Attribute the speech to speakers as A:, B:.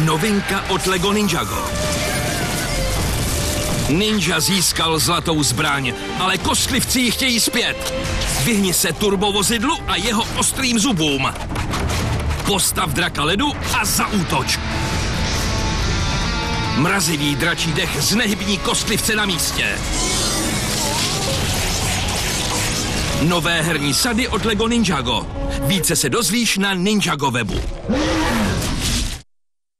A: Novinka od LEGO Ninjago. Ninja získal zlatou zbraň, ale kostlivci ji chtějí zpět. Vyhni se turbovozidlu a jeho ostrým zubům. Postav draka ledu a zaútoč. Mrazivý dračí dech znehybní kostlivce na místě. Nové herní sady od LEGO Ninjago. Více se dozvíš na Ninjago webu.